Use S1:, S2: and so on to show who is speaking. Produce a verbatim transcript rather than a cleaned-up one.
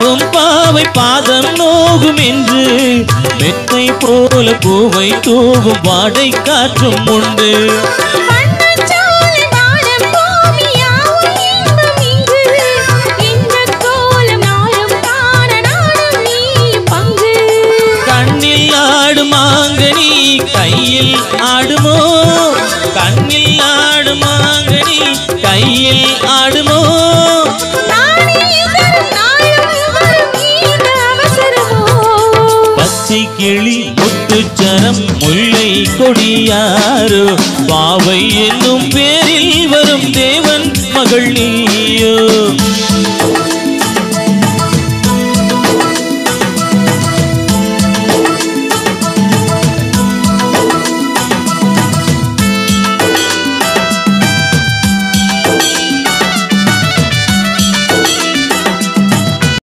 S1: உம் பாவை பாதம் நோகும் என்று மெத்தை போல பூவை தூவும் வாடை காற்றும் உண்டு. கண்ணில் ஆடுமாங்கனி கையில் ஆடுமோ, கண்ணில் ஆடுமாங்கனி கையில் ஆடுமோ, பச்சை கிளி முத்துச்சரம் முல்லை கொடியாரோ, பாவை என்னும் பேரில் வரும் தேவன் மகள் நீயோ.